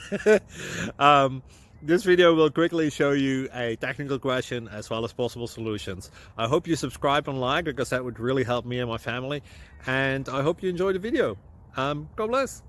This video will quickly show you a technical question as well as possible solutions. I hope you subscribe and like, because that would really help me and my family. And I hope you enjoy the video. God bless.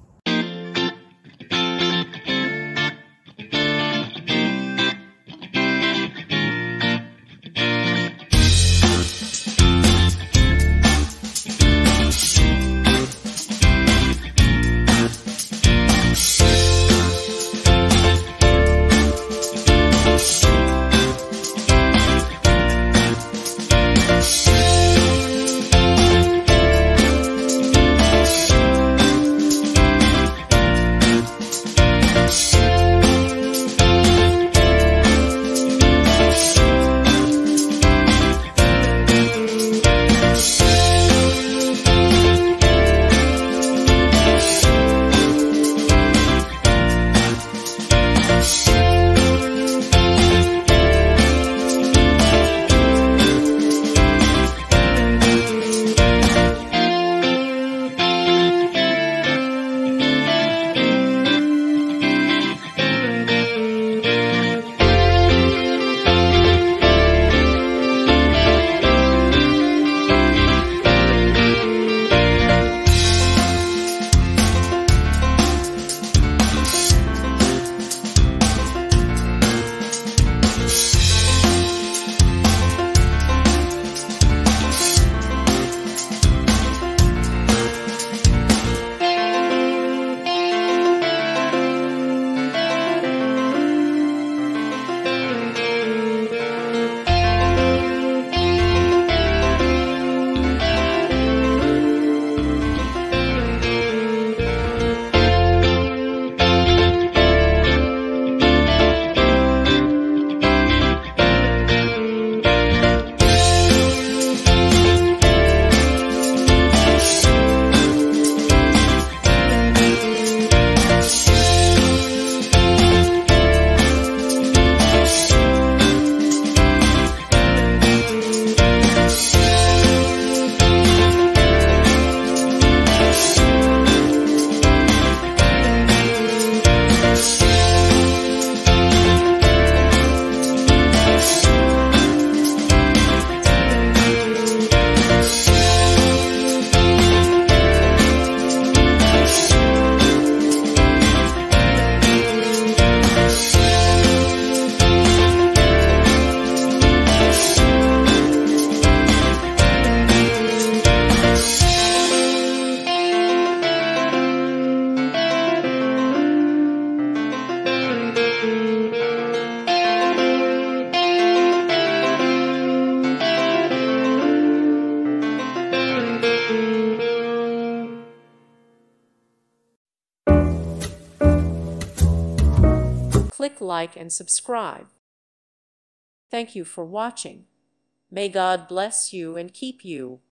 Click like and subscribe. Thank you for watching. May God bless you and keep you.